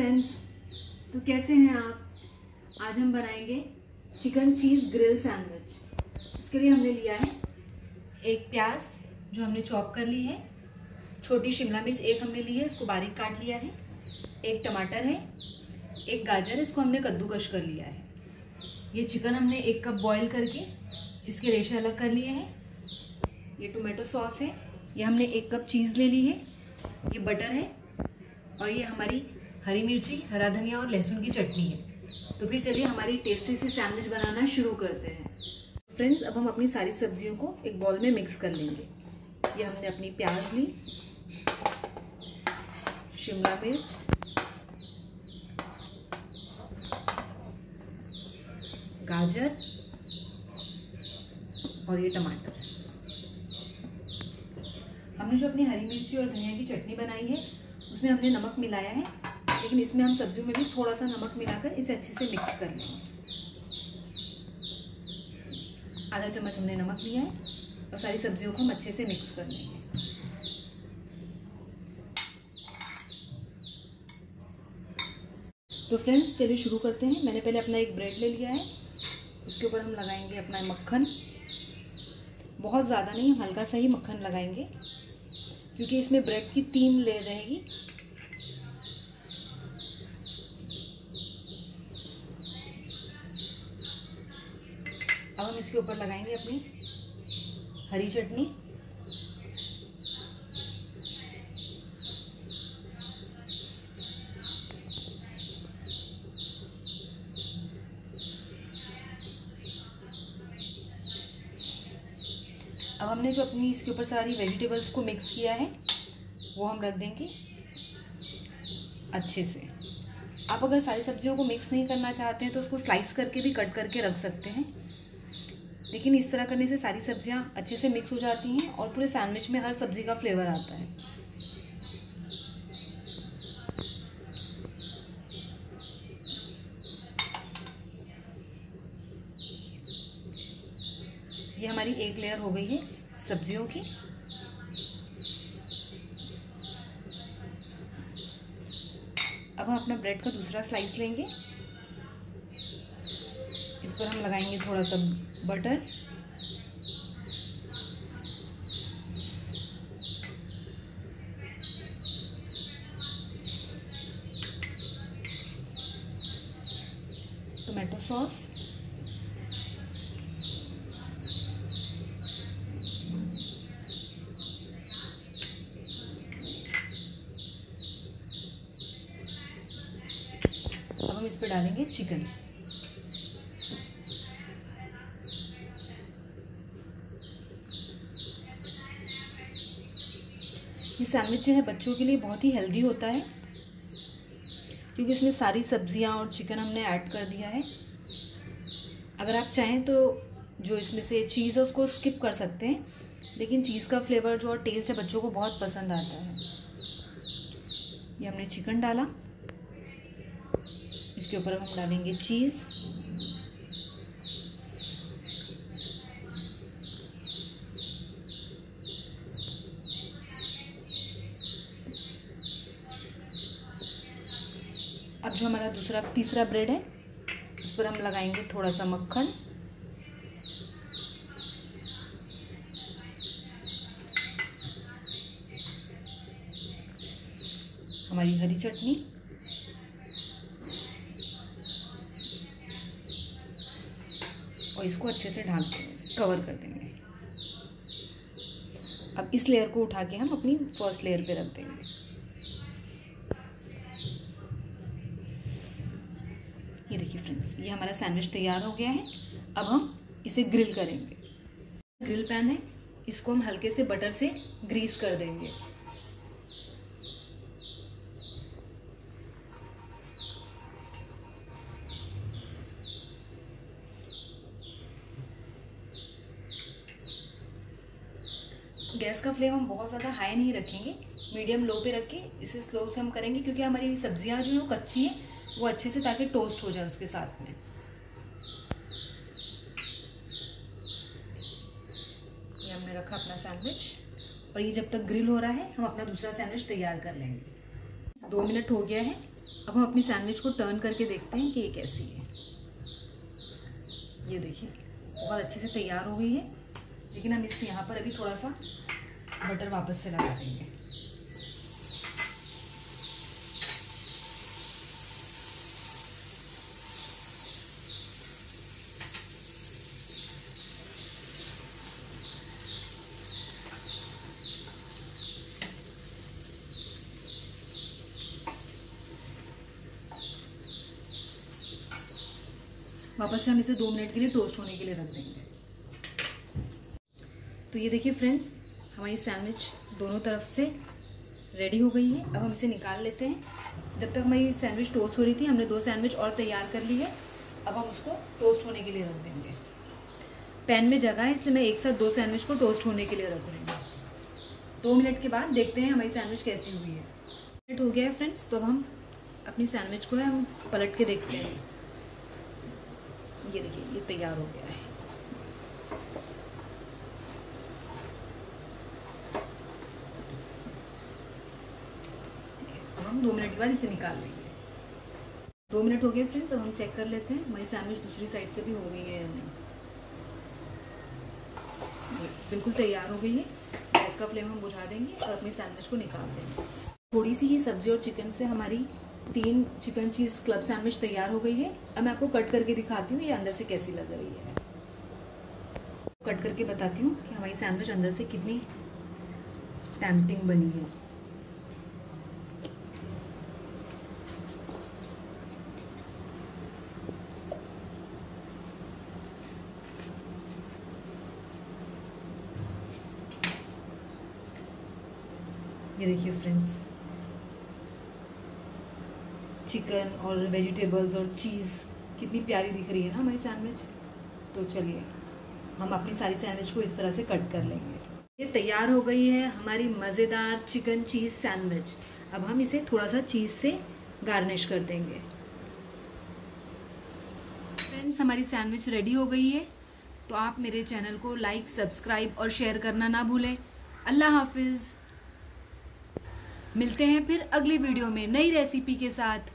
Friends, तो कैसे हैं आप। आज हम बनाएंगे चिकन चीज़ ग्रिल सैंडविच। उसके लिए हमने लिया है एक प्याज जो हमने चॉप कर ली है, छोटी शिमला मिर्च एक हमने ली है, इसको बारीक काट लिया है, एक टमाटर है, एक गाजर, इसको हमने कद्दूकश कर लिया है। ये चिकन हमने 1 कप बॉईल करके इसके रेशे अलग कर लिए हैं। ये टोमेटो सॉस है, ये हमने 1 कप चीज़ ले ली है, ये बटर है और ये हमारी हरी मिर्ची, हरा धनिया और लहसुन की चटनी है। तो फिर चलिए हमारी टेस्टी सी सैंडविच बनाना शुरू करते हैं। फ्रेंड्स, अब हम अपनी सारी सब्जियों को एक बॉल में मिक्स कर लेंगे। ये हमने अपनी प्याज ली, शिमला मिर्च, गाजर और ये टमाटर। हमने जो अपनी हरी मिर्ची और धनिया की चटनी बनाई है उसमें हमने नमक मिलाया है, लेकिन इसमें हम सब्जियों में भी थोड़ा सा नमक मिलाकर इसे अच्छे से मिक्स कर लेंगे। आधा चम्मच हमने नमक लिया है और सारी सब्जियों को हम अच्छे से मिक्स कर लेंगे। तो फ्रेंड्स चलिए शुरू करते हैं। मैंने पहले अपना एक ब्रेड ले लिया है, उसके ऊपर हम लगाएंगे अपना मक्खन। बहुत ज़्यादा नहीं, हम हल्का सा ही मक्खन लगाएंगे क्योंकि इसमें ब्रेड की 3 लेयर रहेगी। अब हम इसके ऊपर लगाएंगे अपनी हरी चटनी, अब हमने जो अपनी इसके ऊपर सारी वेजिटेबल्स को मिक्स किया है वो हम रख देंगे अच्छे से। आप अगर सारी सब्जियों को मिक्स नहीं करना चाहते हैं तो उसको स्लाइस करके भी कट करके रख सकते हैं, लेकिन इस तरह करने से सारी सब्जियां अच्छे से मिक्स हो जाती हैं और पूरे सैंडविच में हर सब्जी का फ्लेवर आता है। ये हमारी एक लेयर हो गई है सब्जियों की। अब हम अपना ब्रेड का दूसरा स्लाइस लेंगे, इस पर हम लगाएंगे थोड़ा सा बटर, टोमेटो सॉस, अब हम इस पर डालेंगे चिकन। ये सैंडविच जो है बच्चों के लिए बहुत ही हेल्दी होता है क्योंकि इसमें सारी सब्जियां और चिकन हमने ऐड कर दिया है। अगर आप चाहें तो जो इसमें से चीज़ है उसको स्किप कर सकते हैं, लेकिन चीज़ का फ्लेवर जो और टेस्ट है बच्चों को बहुत पसंद आता है। ये हमने चिकन डाला, इसके ऊपर हम डालेंगे चीज़, अब जो हमारा तीसरा ब्रेड है उस पर हम लगाएंगे थोड़ा सा मक्खन, हमारी हरी चटनी और इसको अच्छे से ढक देंगे, कवर कर देंगे। अब इस लेयर को उठा के हम अपनी फर्स्ट लेयर पे रख देंगे। ये देखिए फ्रेंड्स, ये हमारा सैंडविच तैयार हो गया है। अब हम इसे ग्रिल करेंगे। ग्रिल पैन है, इसको हम हल्के से बटर से ग्रीस कर देंगे। गैस का फ्लेम हम बहुत ज़्यादा हाई नहीं रखेंगे, मीडियम लो पे रख के इसे स्लो से हम करेंगे क्योंकि हमारी सब्जियां जो है वो कच्ची हैं, वो अच्छे से ताकि टोस्ट हो जाए उसके साथ में। ये हमने रखा अपना सैंडविच और ये जब तक ग्रिल हो रहा है हम अपना दूसरा सैंडविच तैयार कर लेंगे। 2 मिनट हो गया है अब हम अपनी सैंडविच को टर्न करके देखते हैं कि ये कैसी है। ये देखिए बहुत अच्छे से तैयार हो गई है, लेकिन हम इस यहाँ पर अभी थोड़ा सा बटर वापस से लगा देंगे। वापस से हम इसे 2 मिनट के लिए टोस्ट होने के लिए रख देंगे। तो ये देखिए फ्रेंड्स, हमारी सैंडविच दोनों तरफ से रेडी हो गई है। अब हम इसे निकाल लेते हैं। जब तक हमारी सैंडविच टोस्ट हो रही थी, हमने 2 सैंडविच और तैयार कर ली है। अब हम उसको टोस्ट होने के लिए रख देंगे। पैन में जगह है, इसलिए मैं एक साथ 2 सैंडविच को टोस्ट होने के लिए रख रही हूँ। 2 मिनट के बाद देखते हैं हमारी सैंडविच कैसी हुई है। मिनट हो गया है फ्रेंड्स, तो अब हम अपनी सैंडविच को है हम पलट के देखते हैं। ये देखिए ये तैयार हो गया है। अब हम 2 मिनट के बाद इसे निकाल लेंगे। 2 मिनट हो गए फ्रेंड्स, अब हम चेक कर लेते हैं हमारी सैंडविच दूसरी साइड से भी हो गई है या नहीं। बिल्कुल तैयार हो गई है। गैस का फ्लेम हम बुझा देंगे और अपनी सैंडविच को निकाल देंगे। थोड़ी सी ही सब्जी और चिकन से हमारी 3 चिकन चीज़ क्लब सैंडविच तैयार हो गई है। अब मैं आपको कट करके दिखाती हूँ ये अंदर से कैसी लग रही है। कट करके बताती हूँ कि हमारी सैंडविच अंदर से कितनी टेम्पटिंग बनी है। ये देखिए फ्रेंड्स, चिकन और वेजिटेबल्स और चीज़ कितनी प्यारी दिख रही है ना हमारी सैंडविच। तो चलिए हम अपनी सारी सैंडविच को इस तरह से कट कर लेंगे। ये तैयार हो गई है हमारी मज़ेदार चिकन चीज़ सैंडविच। अब हम इसे थोड़ा सा चीज़ से गार्निश कर देंगे। फ्रेंड्स, हमारी सैंडविच रेडी हो गई है। तो आप मेरे चैनल को लाइक, सब्सक्राइब और शेयर करना ना भूलें। अल्लाह हाफिज़। मिलते हैं फिर अगली वीडियो में नई रेसिपी के साथ।